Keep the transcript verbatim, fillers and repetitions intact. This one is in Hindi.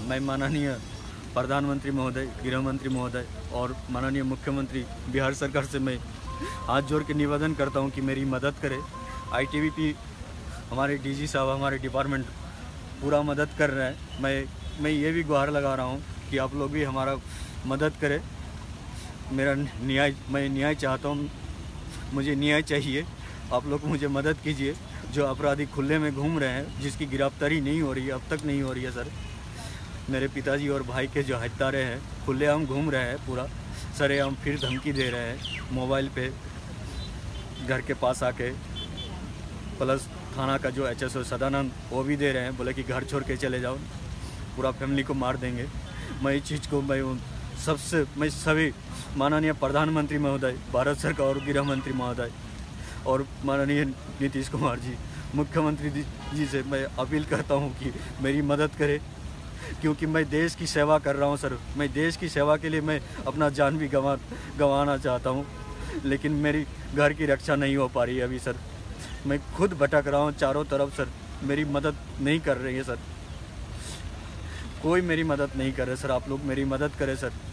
मैं माननीय प्रधानमंत्री महोदय, गृह मंत्री महोदय और माननीय मुख्यमंत्री बिहार सरकार से मैं हाथ जोड़ के निवेदन करता हूं कि मेरी मदद करें। आईटीबीपी हमारे डीजी साहब, हमारे डिपार्टमेंट पूरा मदद कर रहे हैं। मैं मैं ये भी गुहार लगा रहा हूं कि आप लोग भी हमारा मदद करें। मेरा न्याय मैं न्याय चाहता हूं, मुझे न्याय चाहिए। आप लोग मुझे मदद कीजिए। जो अपराधी खुले में घूम रहे हैं, जिसकी गिरफ्तारी नहीं हो रही है, अब तक नहीं हो रही है सर। मेरे पिताजी और भाई के जो हत्यारे हैं खुलेआम घूम रहे हैं, पूरा सरेआम फिर धमकी दे रहे हैं मोबाइल पे, घर के पास आके। प्लस थाना का जो एच एस ओ सदानंद वो भी दे रहे हैं, बोले कि घर छोड़ के चले जाओ, पूरा फैमिली को मार देंगे। मैं इस चीज़ को मैं उन सबसे मैं सभी माननीय प्रधानमंत्री महोदय, भारत सरकार और गृह मंत्री महोदय और माननीय नीतीश कुमार जी, मुख्यमंत्री जी से मैं अपील करता हूं कि मेरी मदद करें, क्योंकि मैं देश की सेवा कर रहा हूं सर। मैं देश की सेवा के लिए मैं अपना जान भी गंवा गंवाना चाहता हूं, लेकिन मेरी घर की रक्षा नहीं हो पा रही है अभी सर। मैं खुद भटक रहा हूं चारों तरफ सर। मेरी मदद नहीं कर रही है सर, कोई मेरी मदद नहीं कर रहे सर। आप लोग मेरी मदद करें सर।